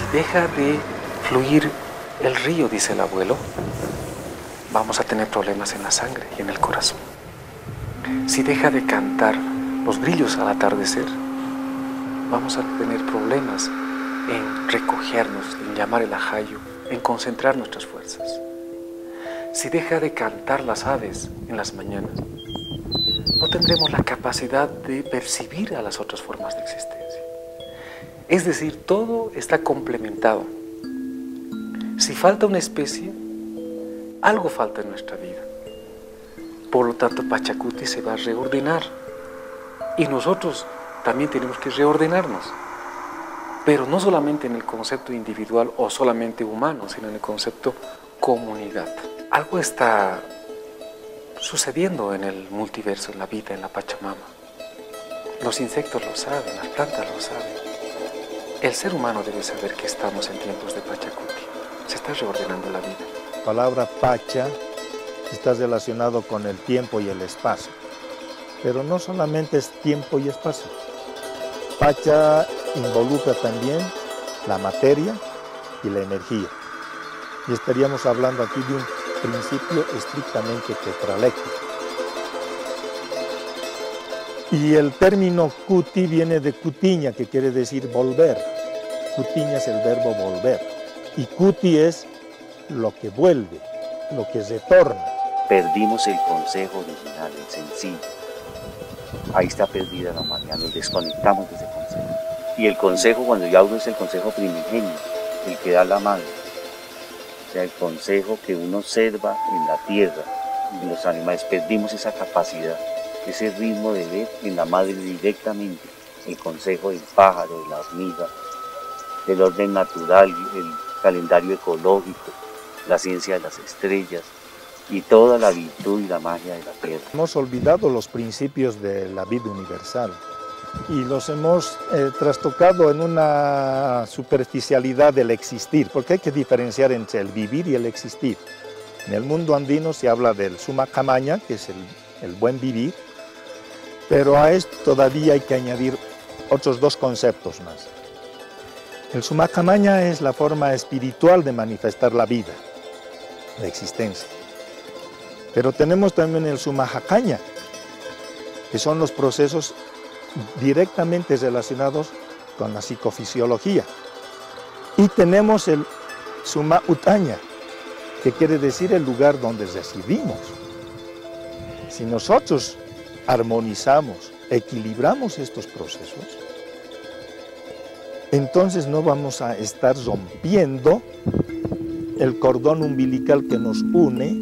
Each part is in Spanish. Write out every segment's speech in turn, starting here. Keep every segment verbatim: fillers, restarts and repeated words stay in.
deja de fluir el río, dice el abuelo, vamos a tener problemas en la sangre y en el corazón. Si deja de cantar los grillos al atardecer, vamos a tener problemas en recogernos, en llamar el ajayo, en concentrar nuestras fuerzas. Si deja de cantar las aves en las mañanas, no tendremos la capacidad de percibir a las otras formas de existencia. Es decir, todo está complementado. Si falta una especie, algo falta en nuestra vida. Por lo tanto, Pachacuti se va a reordenar. Y nosotros también tenemos que reordenarnos. Pero no solamente en el concepto individual o solamente humano, sino en el concepto comunidad. Algo está sucediendo en el multiverso, en la vida, en la Pachamama. Los insectos lo saben, las plantas lo saben. El ser humano debe saber que estamos en tiempos de Pachacuti. Se está reordenando la vida. La palabra Pacha está relacionado con el tiempo y el espacio. Pero no solamente es tiempo y espacio. Pacha involucra también la materia y la energía. Y estaríamos hablando aquí de un principio estrictamente tetraléctico. Y el término kuti viene de kutiña, que quiere decir volver. Kutiña es el verbo volver. Y kuti es lo que vuelve, lo que retorna. Perdimos el consejo original, el sencillo. Ahí está perdida la humanidad, nos desconectamos de ese consejo. Y el consejo, cuando yo hablo, es el consejo primigenio, el que da la madre. O sea, el consejo que uno observa en la tierra, en los animales. Perdimos esa capacidad, ese ritmo de ver en la madre directamente el consejo del pájaro, de la hormiga, del orden natural, el calendario ecológico, la ciencia de las estrellas y toda la virtud y la magia de la tierra. Hemos olvidado los principios de la vida universal y los hemos eh, trastocado en una superficialidad del existir, porque hay que diferenciar entre el vivir y el existir. En el mundo andino se habla del summa camaña, que es el, el buen vivir, pero a esto todavía hay que añadir otros dos conceptos más. El summa camaña es la forma espiritual de manifestar la vida, la existencia. Pero tenemos también el summa jacaña, que son los procesos directamente relacionados con la psicofisiología. Y tenemos el summa utaña, que quiere decir el lugar donde residimos. Si nosotros armonizamos, equilibramos estos procesos, entonces no vamos a estar rompiendo el cordón umbilical que nos une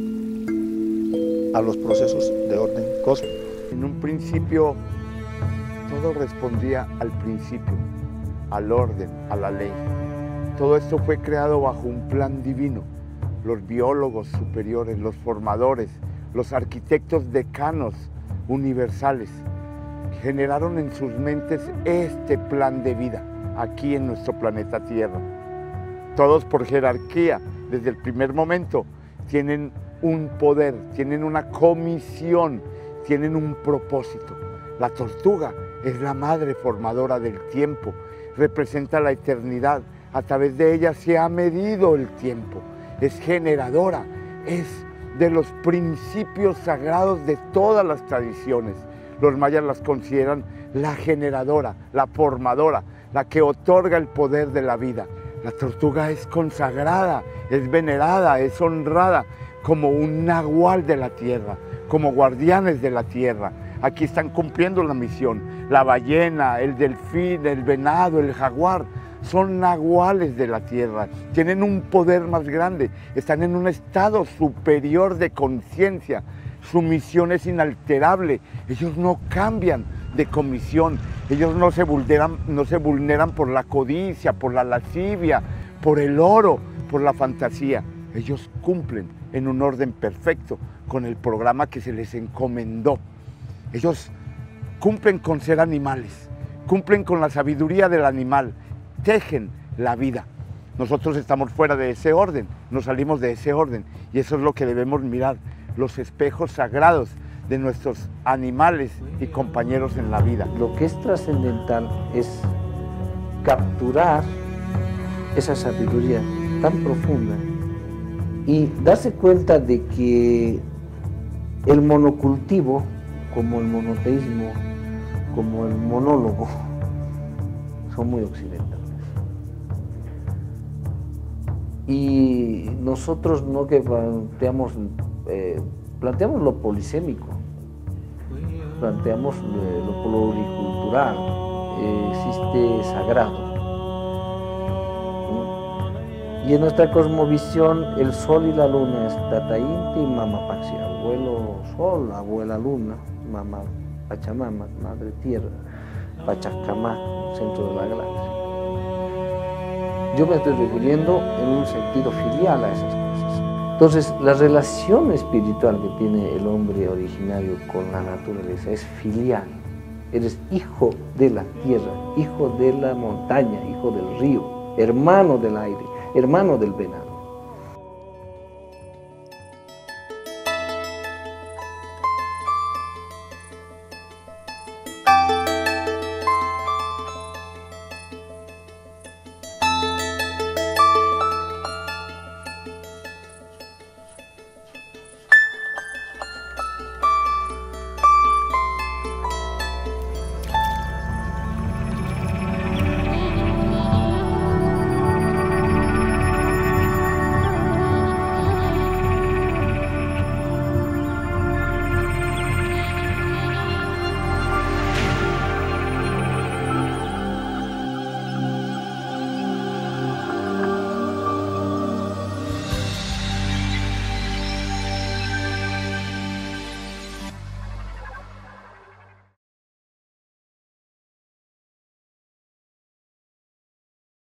a los procesos de orden cósmico. En un principio, todo respondía al principio, al orden, a la ley. Todo esto fue creado bajo un plan divino. Los biólogos superiores, los formadores, los arquitectos decanos universales, generaron en sus mentes este plan de vida, aquí en nuestro planeta Tierra. Todos por jerarquía, desde el primer momento, tienen un poder, tienen una comisión, tienen un propósito. La tortuga es la madre formadora del tiempo, representa la eternidad, a través de ella se ha medido el tiempo, es generadora, es de los principios sagrados de todas las tradiciones. Los mayas las consideran la generadora, la formadora, la que otorga el poder de la vida. La tortuga es consagrada, es venerada, es honrada como un nahual de la tierra, como guardianes de la tierra. Aquí están cumpliendo la misión. La ballena, el delfín, el venado, el jaguar, son nahuales de la tierra. Tienen un poder más grande, están en un estado superior de conciencia. Su misión es inalterable, ellos no cambian de comisión, ellos no se vulneran, no se vulneran por la codicia, por la lascivia, por el oro, por la fantasía. Ellos cumplen en un orden perfecto con el programa que se les encomendó. Ellos cumplen con ser animales, cumplen con la sabiduría del animal, tejen la vida. Nosotros estamos fuera de ese orden, nos salimos de ese orden y eso es lo que debemos mirar, los espejos sagrados de nuestros animales y compañeros en la vida. Lo que es trascendental es capturar esa sabiduría tan profunda y darse cuenta de que el monocultivo, como el monoteísmo, como el monólogo, son muy occidentales. Y nosotros no que planteamos, eh, planteamos lo polisémico, planteamos eh, lo pluricultural, eh, existe sagrado. ¿no? Y en nuestra cosmovisión el sol y la luna es Tata Inti y Mama Paxi, abuelo sol, abuela luna, mamá Pachamama, madre tierra, Pachacamac, centro de la galaxia. Yo me estoy refiriendo en un sentido filial a esas cosas. Entonces, la relación espiritual que tiene el hombre originario con la naturaleza es filial. Eres hijo de la tierra, hijo de la montaña, hijo del río, hermano del aire, hermano del venado.